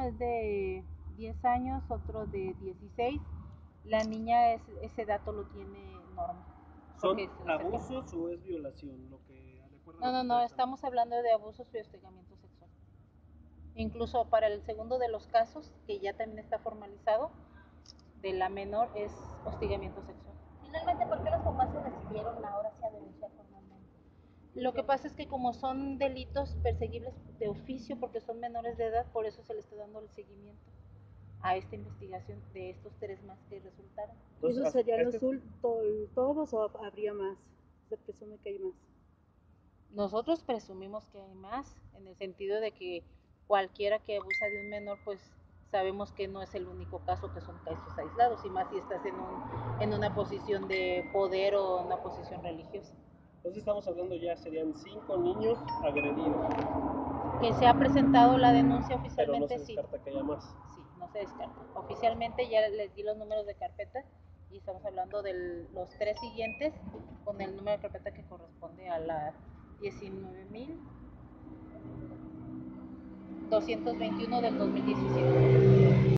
es de 10 años, otro de 16. La niña ese dato lo tiene Norma. ¿Son Porque se le acerca. abusos o es violación? Lo que, de acuerdo a No, lo que no, no, ustedes estamos hablando de abusos y hostigamiento sexual. Incluso para el segundo de los casos, que ya también está formalizado, de la menor es hostigamiento sexual. Finalmente, ¿por qué los papás se decidieron ahora sí a denunciar formalmente? Lo que pasa es que como son delitos perseguibles de oficio porque son menores de edad, por eso se le está dando el seguimiento a esta investigación de estos 3 más que resultaron. ¿Esos serían los todos o habría más? Se presume que hay más. Nosotros presumimos que hay más, en el sentido de que cualquiera que abusa de un menor, pues sabemos que no es el único caso, que son casos aislados, y más si estás en una posición de poder o una posición religiosa. Entonces estamos hablando ya, serían 5 niños agredidos. Que se ha presentado la denuncia Pero no oficialmente, se descarta que haya más. Sí, no se descarta. Oficialmente ya les di los números de carpeta y estamos hablando de los 3 siguientes con el número de carpeta que corresponde a la 19.221 del 2017.